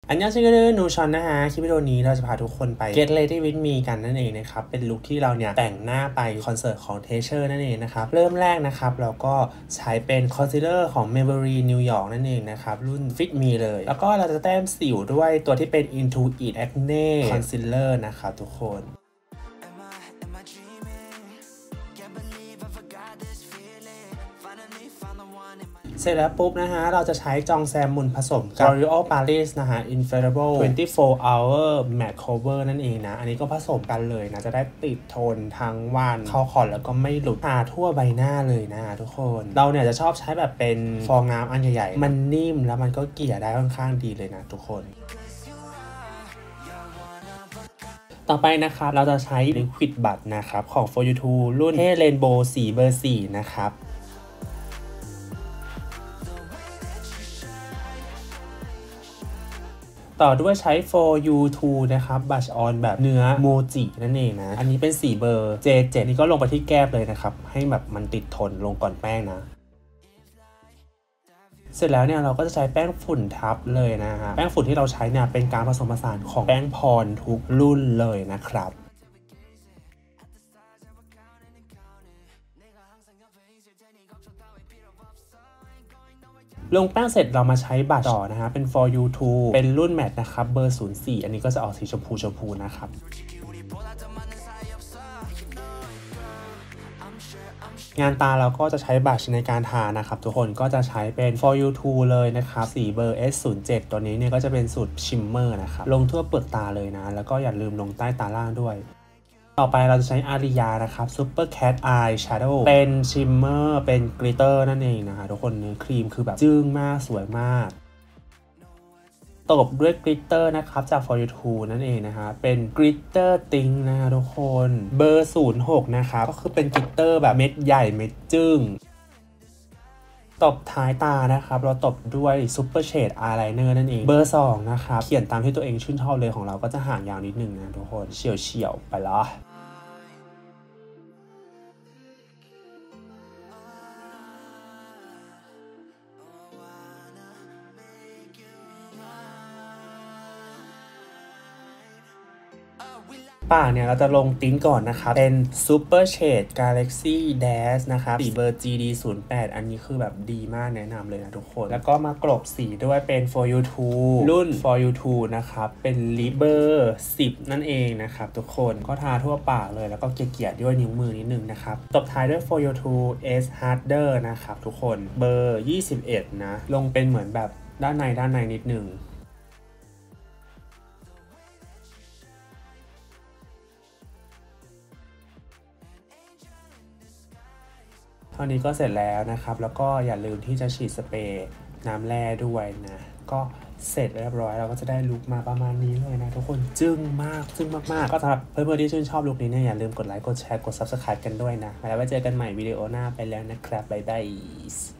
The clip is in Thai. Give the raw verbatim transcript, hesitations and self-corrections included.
อันยองชิคกี้นูชอนนะฮะคลิปวิดีโอนี้เราจะพาทุกคนไป Get Ready with Me กันนั่นเองนะครับเป็นลุคที่เราเนี่ยแต่งหน้าไปคอนเสิร์ตของ Treasure นั่นเองนะครับเริ่มแรกนะครับเราก็ใช้เป็นคอนซีลเลอร์ของ Maybelline New York นั่นเองนะครับรุ่น Fit Me เลยแล้วก็เราจะแต้มสิวด้วยตัวที่เป็น Into It Acne Concealer นะครับทุกคนเสร็จแล้วปุ๊บนะฮะเราจะใช้จองแซมมุนผสมกับ L'Oreal Paris นะฮะ Infallible ยี่สิบสี่ hour matte cover นั่นเองนะอันนี้ก็ผสมกันเลยนะจะได้ติดทนทั้งวันเข้าคอนแล้วก็ไม่หลุดทาทั่วใบหน้าเลยนะทุกคนเราเนี่ยจะชอบใช้แบบเป็นฟองน้ำอันใหญ่ๆมันนิ่มแล้วมันก็เกลี่ยได้ค่อนข้างดีเลยนะทุกคนต่อไปนะครับเราจะใช้ Liquid Butt นะครับของ โฟร์ ยู ทู รุ่นเท่ Rainbow สีเบอร์สี่นะครับต่อด้วยใช้ โฟร์ ยู ทู นะครับบัชออนแบบเนื้อโมจินั่นเองนะอันนี้เป็นสีเบอร์ เจ เซเว่น นี่ก็ลงไปที่แก้มเลยนะครับให้แบบมันติดทนลงก่อนแป้งนะเสร็จแล้วเนี่ยเราก็จะใช้แป้งฝุ่นทับเลยนะฮะแป้งฝุ่นที่เราใช้เนี่ยเป็นการผสมผสานของแป้งพรทุกรุ่นเลยนะครับลงแป้งเสร็จเรามาใช้บัตรต่อนะฮะเป็น โฟร์ ยู ทู เป็นรุ่นแมตต์นะครับเบอร์ ศูนย์ สี่ อันนี้ก็จะออกสีชมพูชมพูนะครับงานตาเราก็จะใช้บัตรในการทานะครับทุกคนก็จะใช้เป็น โฟร์ ยู ทู เลยนะครับสีเบอร์ เอส ศูนย์ เจ็ด ตัวนี้เนี่ยก็จะเป็นสูตรชิมเมอร์นะครับลงทั่วเปลือกตาเลยนะแล้วก็อย่าลืมลงใต้ตาล่างด้วยต่อไปเราจะใช้อาริยานะครับ Super Cat Eye Shadow เป็นชิมเมอร์เป็นกลิตเตอร์นั่นเองนะคะทุกคนเนื้อครีมคือแบบจึ้งมากสวยมากตบด้วยกลิตเตอร์นะครับจาก โฟร์ ยู ทู นั่นเองนะฮะเป็นกลิตเตอร์ติงนะฮะทุกคนเบอร์ ศูนย์ หก นะครับก็คือเป็นกลิตเตอร์แบบเม็ดใหญ่เม็ดจึ้งตบท้ายตานะครับเราตบด้วย Super Shade Eyeliner นั่นเองเบอร์ สอง นะครับเขียนตามที่ตัวเองชื่นชอบเลยของเราก็จะห่างยาวนิดนึงนะทุกคนเฉียวเฉียวไปละปากเนี่ยเราจะลงติ้นก่อนนะครับเป็น Super Shade Galaxy Dash นะครับสีเบอร์ จี ดี ศูนย์ แปด อันนี้คือแบบดีมากแนะนำเลยนะทุกคนแล้วก็มากรบสีด้วยเป็น โฟร์ ยู ทู รุ่น โฟร์ ยู ทู นะครับเป็นลิปเบอร์ สิบ นั่นเองนะครับทุกคนก็ทาทั่วปากเลยแล้วก็เกลี่ยๆด้วยนิ้วมือนิดนึงนะครับตบท้ายด้วย โฟร์ ยู ทู S Harder นะครับทุกคนเบอร์ ยี่สิบเอ็ด นะลงเป็นเหมือนแบบด้านในด้านในนิดนึงเท่านี้ก็เสร็จแล้วนะครับแล้วก็อย่าลืมที่จะฉีดสเปรย์น้ำแร่ด้วยนะก็เสร็จเรียบร้อยเราก็จะได้ลุคมาประมาณนี้เลยนะทุกคนจึ้งมากจึ้งมากๆก็สำหรับเพื่อนๆที่ชื่นชอบลุคนี้เนี่ยอย่าลืมกดไลค์กดแชร์กด ซับสไครบ์ กันด้วยนะแล้วไว้เจอกันใหม่วิดีโอหน้าไปแล้วนะครับบ๊ายบาย